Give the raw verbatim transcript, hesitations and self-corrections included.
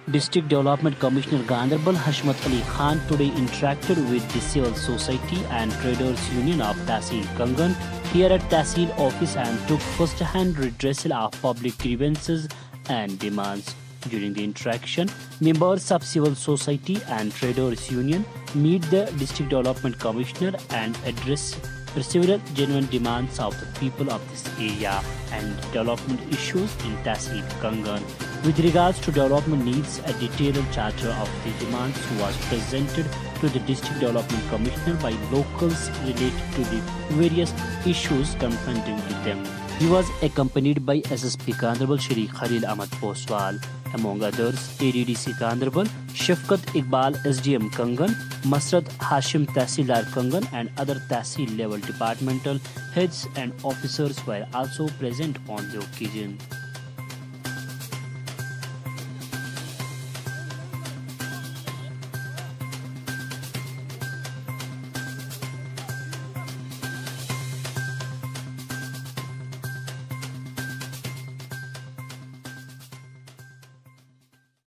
District Development Commissioner G'bal Hashmat Ali Khan today interacted with the civil society and traders union of Tehsil Kangan here at Tehsil office and took first-hand redressal of public grievances and demands. During the interaction, members of civil society and traders union meet the District Development Commissioner and address several genuine demands of the people of this area and development issues in Tehsil Kangan. With regards to development needs, a detailed charter of the demands was presented to the District Development Commissioner by locals related to the various issues confronting to them. He was accompanied by S S P G'bal Shri Khalil Ahmad Poswal, among others A D D C G'bal, Shafkat Iqbal S D M Kangan, Masrad Hashim Tehsildar Kangan and other Tehsil level departmental heads and officers were also present on the occasion.